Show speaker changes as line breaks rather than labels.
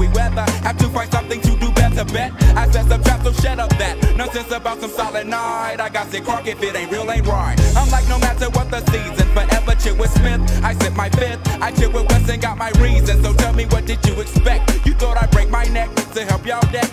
snowy weather. Have to find something to do better, bet. I set some traps, so shut up that nonsense about some solid night. I got sick crock, if it ain't real, ain't right. I'm like, no matter what the season, forever chill with Smith. I sip my fifth, I chill with West and got my reasons. So tell me, what did you expect? You thought I'd break my neck to help y'all deck?